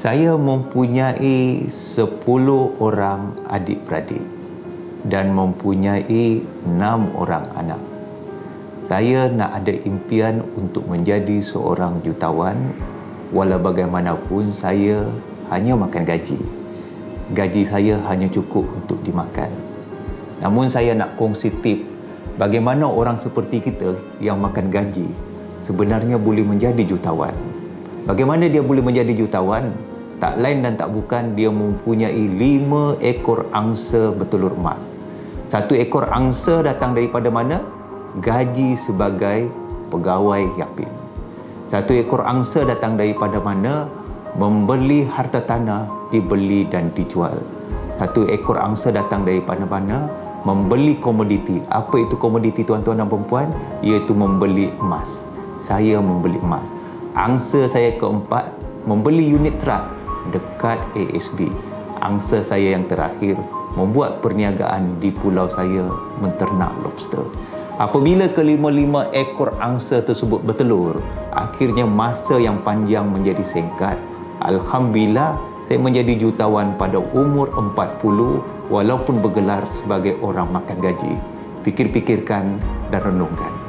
Saya mempunyai 10 orang adik-beradik dan mempunyai 6 orang anak. Saya nak ada impian untuk menjadi seorang jutawan, walau bagaimanapun saya hanya makan gaji. Gaji saya hanya cukup untuk dimakan. Namun saya nak kongsi tip bagaimana orang seperti kita yang makan gaji sebenarnya boleh menjadi jutawan. Bagaimana dia boleh menjadi jutawan? Tak lain dan tak bukan dia mempunyai 5 ekor angsa bertelur emas. 1 ekor angsa datang daripada mana? Gaji sebagai pegawai Yapim. 1 ekor angsa datang daripada mana? Membeli harta tanah, dibeli dan dijual. 1 ekor angsa datang daripada mana? Membeli komoditi. Apa itu komoditi, tuan-tuan dan perempuan? Iaitu membeli emas. Saya membeli emas. Angsa saya keempat, membeli unit trust dekat ASB. Angsa saya yang terakhir, membuat perniagaan di pulau saya menternak lobster. Apabila kelima-lima ekor angsa tersebut bertelur, akhirnya masa yang panjang menjadi singkat. Alhamdulillah, saya menjadi jutawan pada umur 40 walaupun bergelar sebagai orang makan gaji. Fikir-fikirkan dan renungkan.